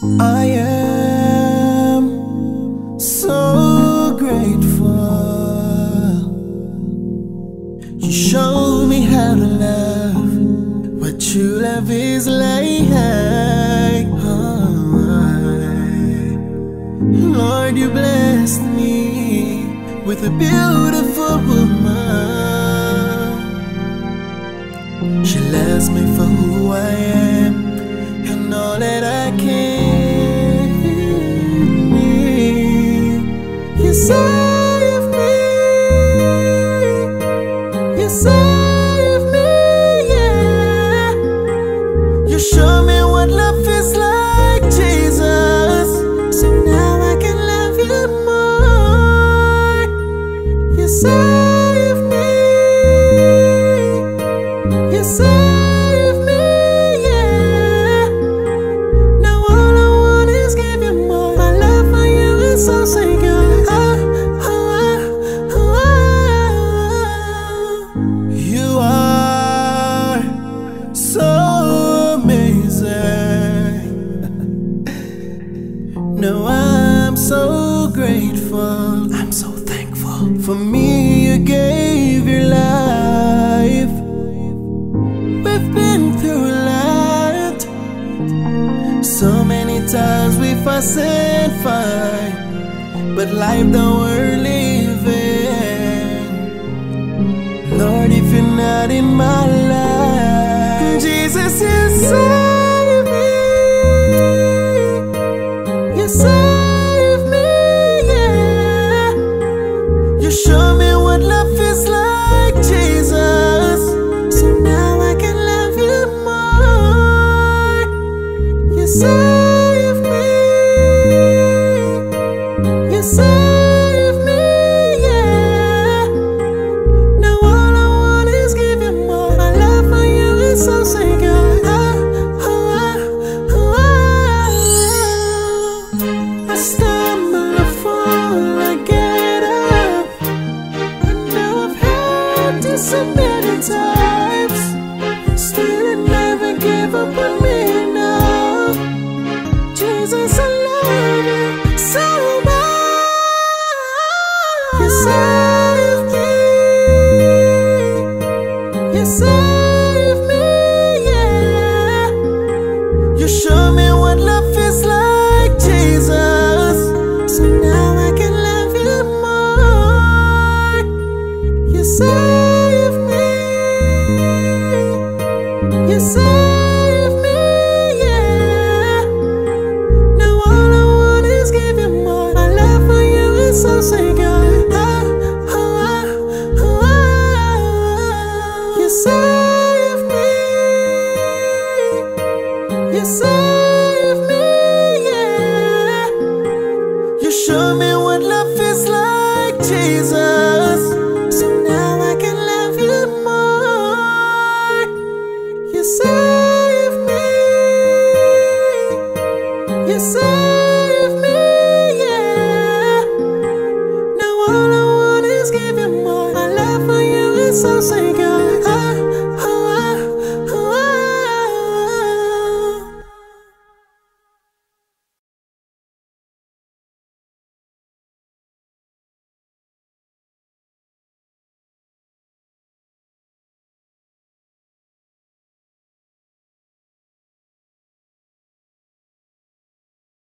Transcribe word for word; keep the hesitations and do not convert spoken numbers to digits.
I am so grateful. You showed me how to love, what true love is like. Oh, Lord, you blessed me with a beautiful woman. She loves me for who I am and all that I can be. You save me, you save me, yeah. You show me what love is like, Jesus, so now I can love you more. You save me, you save me. So say God, oh, oh, oh, oh. You are so amazing. No, I'm so grateful. I'm so thankful. For me, you gave your life. We've been through a lot. So many times we fuss and fight, but life that we're living, Lord, if you're not in my life, Jesus, you save me, you save me, yeah. You show me what love is like, Jesus, so now I can love you more. You save me, you save me, yeah. Now all I want is give you more. My love for you is so sacred. Oh, oh, oh, oh. I stumble, I fall, I get up. I know I've had this so many times, still I never give up on me now. Jesus, I love you so much. You save me, you save me, yeah. You show me what love is like, Jesus, so now I can love you more. You save me, you save me, yeah. Now all I want is give you more. My love for you is so sacred. Save me, you save me, yeah. You show me what love is like, Jesus, so now I can love you more. You save me, you save me.